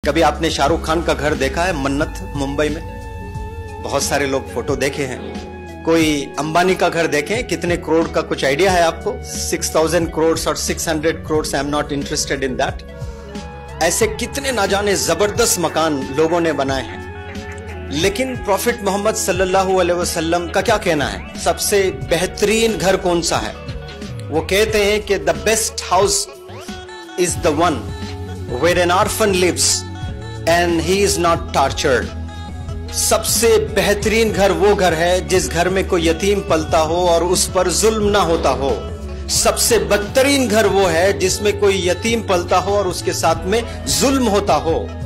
कभी आपने शाहरुख खान का घर देखा है मन्नत मुंबई में? बहुत सारे लोग फोटो देखे हैं। कोई अंबानी का घर देखें, कितने करोड़ का कुछ आइडिया है आपको? 6000 करोड़ और 600 crore. I am not interested in that. ऐसे कितने ना जाने जबरदस्त मकान लोगों ने बनाए हैं, लेकिन प्रॉफिट मोहम्मद सल्लल्लाहु अलैहि वसल्लम का क्या कहना है? सबसे बेहतरीन घर कौन सा है? वो कहते हैं कि the best house is the one where an orphan lives and he is not tortured. सबसे बेहतरीन घर वो घर है जिस घर में कोई यतीम पलता हो और उस पर जुल्म ना होता हो। सबसे बदतरीन घर वो है जिसमें कोई यतीम पलता हो और उसके साथ में जुल्म होता हो।